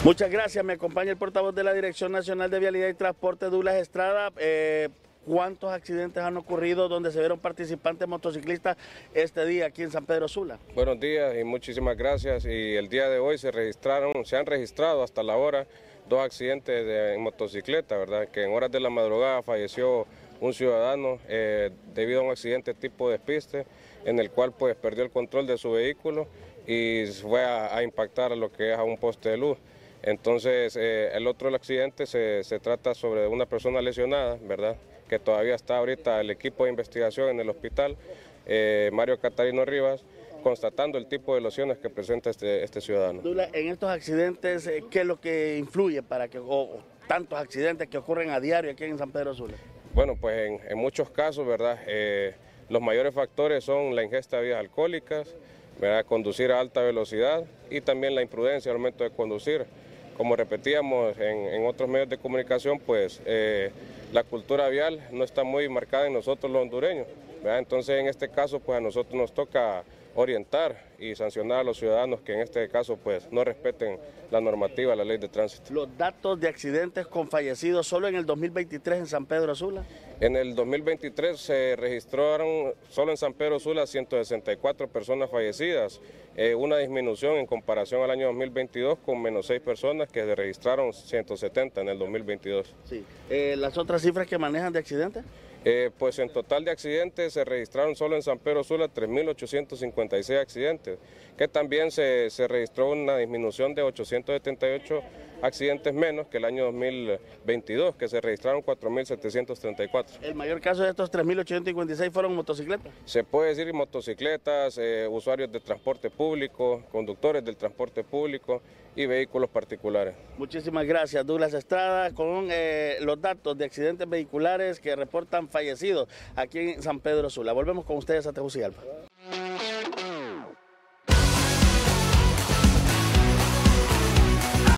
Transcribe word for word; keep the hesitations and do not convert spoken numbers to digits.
Muchas gracias. Me acompaña el portavoz de la Dirección Nacional de Vialidad y Transporte, Douglas Estrada. Eh, ¿Cuántos accidentes han ocurrido donde se vieron participantes motociclistas este día aquí en San Pedro Sula? Buenos días y muchísimas gracias. Y el día de hoy se registraron, se han registrado hasta la hora dos accidentes de, en motocicleta, ¿verdad? Que en horas de la madrugada falleció un ciudadano eh, debido a un accidente tipo despiste, en el cual pues perdió el control de su vehículo y fue a, a impactar a lo que es a un poste de luz. Entonces eh, el otro accidente se, se trata sobre una persona lesionada, ¿verdad? Que todavía está ahorita el equipo de investigación en el hospital, eh, Mario Catarino Rivas, constatando el tipo de lesiones que presenta este, este ciudadano. Douglas, en estos accidentes, ¿qué es lo que influye para que, o tantos accidentes que ocurren a diario aquí en San Pedro Sula? Bueno, pues en, en muchos casos, ¿verdad? Eh, los mayores factores son la ingesta de bebidas alcohólicas, ¿verdad? Conducir a alta velocidad y también la imprudencia al momento de conducir. Como repetíamos en, en otros medios de comunicación, pues eh, la cultura vial no está muy marcada en nosotros los hondureños, ¿verdad? Entonces en este caso pues a nosotros nos toca orientar y sancionar a los ciudadanos que en este caso pues no respeten la normativa, la ley de tránsito. Los datos de accidentes con fallecidos solo en el dos mil veintitrés en San Pedro Sula. En el dos mil veintitrés se registraron solo en San Pedro Sula ciento sesenta y cuatro personas fallecidas, eh, una disminución en comparación al año dos mil veintidós con menos seis personas que se registraron ciento setenta en el dos mil veintidós. Sí. Eh, ¿Las otras cifras que manejan de accidentes? Eh, pues en total de accidentes se registraron solo en San Pedro Sula tres mil ochocientos cincuenta y seis accidentes, que también se, se registró una disminución de ochocientos setenta y ocho accidentes menos que el año dos mil veintidós, que se registraron cuatro mil setecientos treinta y cuatro. ¿El mayor caso de estos tres mil ochocientos cincuenta y seis fueron motocicletas? Se puede decir motocicletas, eh, usuarios de transporte público, conductores del transporte público y vehículos particulares. Muchísimas gracias, Douglas Estrada, con eh, los datos de accidentes vehiculares que reportan fallecidos aquí en San Pedro Sula. Volvemos con ustedes a Tegucigalpa.